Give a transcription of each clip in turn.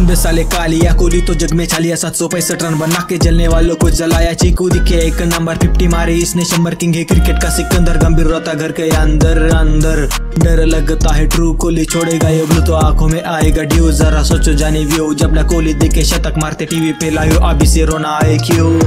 बे साले कालिया, कोहली तो जग में छालिया। 765 रन बना के जलने वालों को जलाया। चीकू दिखे 1 नंबर, 50 मारे इसने, शंबर किंग है क्रिकेट का सिकंदर। गंभीर रोता घर के अंदर अंदर, डर लगता है ट्रू, कोहली छोड़ेगा ये ब्लू तो आंखों में आएगा ड्यू। जरा सोचो जाने व्यू, जब ना कोहली दिखे शतक मारते टीवी पे लाइव, अभी से रोना आए क्यों।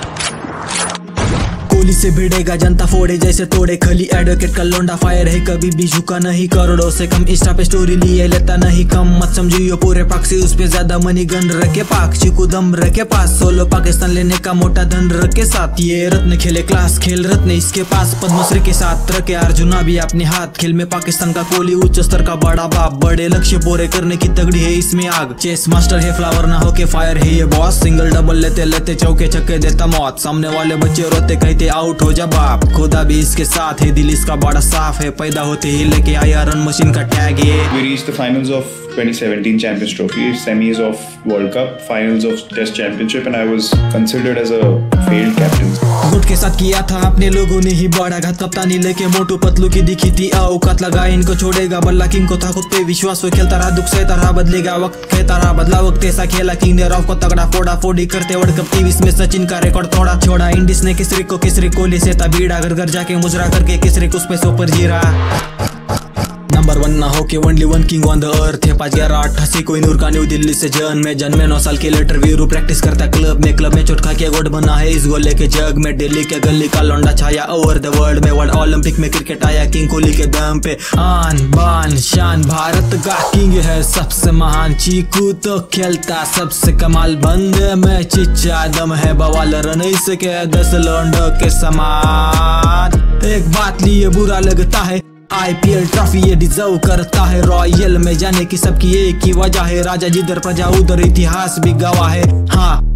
कोहली से भिड़ेगा जनता फोड़े जैसे तोड़े खली। एडवोकेट का लोंडा फायर है, कभी भी झुका नहीं, करोड़ों से कम इंस्टा पे स्टोरी लिए लेता नहीं कम। मत समझियो पूरे पाक से, उस पे ज्यादा मनी गन रखे पाक। चीकू दम रखे पास, सोलो पाकिस्तान लेने का मोटा धन रखे साथ। ये रत्न खेले क्लास, खेल रत्न इसके पास, पद्मश्री के साथ रखे अर्जुना भी अपने हाथ। खेल में पाकिस्तान का कोहली उच्च स्तर का बड़ा बाप, बड़े लक्ष्य पूरे करने की तगड़ी है इसमें आग। चेस मास्टर है, फ्लावर ना होके फायर है ये बॉस। सिंगल डबल लेते लेते चौके छक्के देता मौत। सामने वाले बच्चे रोते कहते आउट हो जा बाप। खुदा भी इसके साथ है, दिल इसका बड़ा साफ है, पैदा होते ही लेके आया रन मशीन का टैग है। We reached the finals of 2017 Champions Trophy, semis of World Cup, finals of Test Championship, and I was considered as a failed captain. गुट के साथ किया था अपने लोगों ने ही बड़ा घात। कप्तानी लेके मोटू पतलू की दिखी थी औकात, लगा इनको छोड़ेगा बल्ला। किंग को था खुद पे विश्वास, वो खेलता रहा, दुख सहता रहा, बदलेगा वक्त कहता रहा, बदला वक्त ऐसा खेला। किंग ने रॉफ को तगड़ा फोड़ा फोड़ी करते वर्ल्ड कप 23 में सचिन का रिकॉर्ड तोड़ा छोड़ा। इंडिस ने किसरी को किसरी, कोहली से तबीड़ा, घर घर जाके मुजरा करके किसरी उस पे सुपर जीरा। नंबर 1 ना हो के only 1 king on the earth है। 5/11/88 कोई नूर का न्यू दिल्ली से जन्मे 9 साल के लेटर वीरू प्रैक्टिस करता क्लब में चोट खा के गोड बना है इस गोले के जग में। दिल्ली के गली का लौंडा छाया ओवर द वर्ल्ड में, वर्ल्ड ओलंपिक में क्रिकेट आया किंग कोहली के दम पे। आन बान शान भारत का किंग है सबसे महान। चीकू तो खेलता सबसे कमाल, बंदे में चिच्चा दम है बवाल, रन इसके 10 लौंडों के समान। एक बात लिए बुरा लगता है, IPL ट्रॉफी ये डिजर्व करता है। रॉयल में जाने की सबकी एक ही वजह है, राजा जिधर प्रजा उधर इतिहास भी गवाह है। हाँ